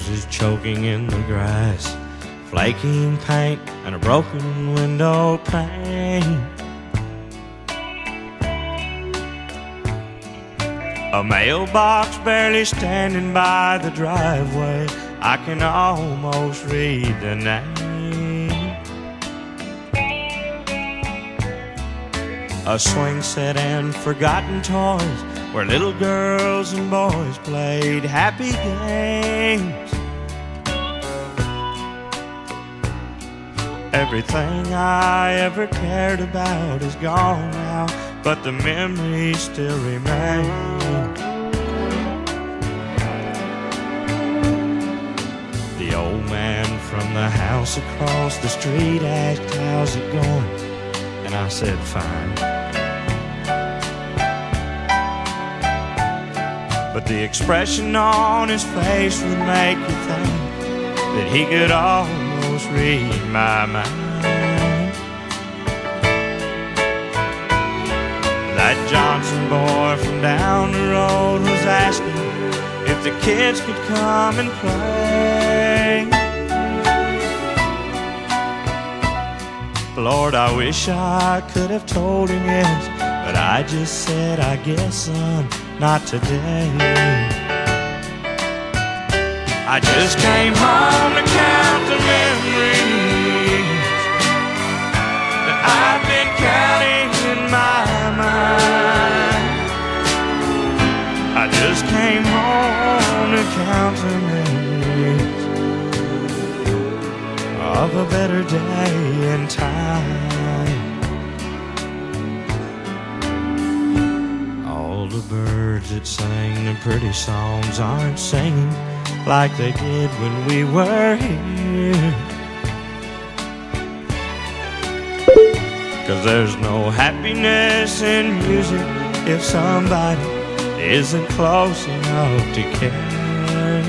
roses choking in the grass, flaking paint and a broken window pane. A mailbox barely standing by the driveway, I can almost read the name. A swing set and forgotten toys where little girls and boys played happy games. Everything I ever cared about is gone now, but the memories still remain. The old man from the house across the street asked, "How's it going?" And I said, "Fine." But the expression on his face would make you think that he could almost read my mind. That Johnson boy from down the road was asking if the kids could come and play. Lord, I wish I could have told him yes, but I just said, "I guess, son, not today." I just came home to count the memories that I've been counting in my mind. I just came home to count the memories of a better day and time. All the birds that sang the pretty songs aren't singing like they did when we were here. 'Cause there's no happiness in music if somebody isn't close enough to care.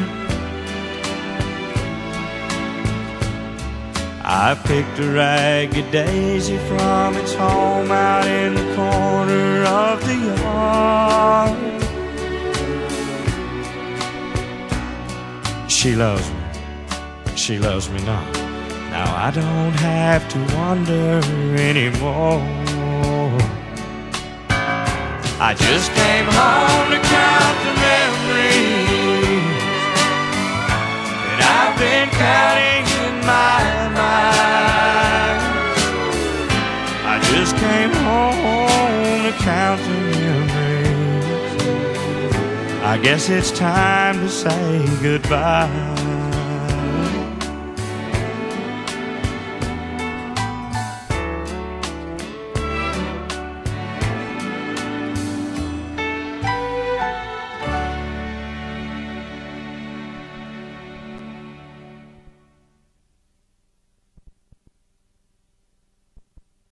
I picked a ragged daisy from its home out in the corner of the yard. She loves me, she loves me not. Now I don't have to wonder anymore. I just came home to count the memories that I've been counting in my mind. I just came home to count the memories. I guess it's time to say goodbye.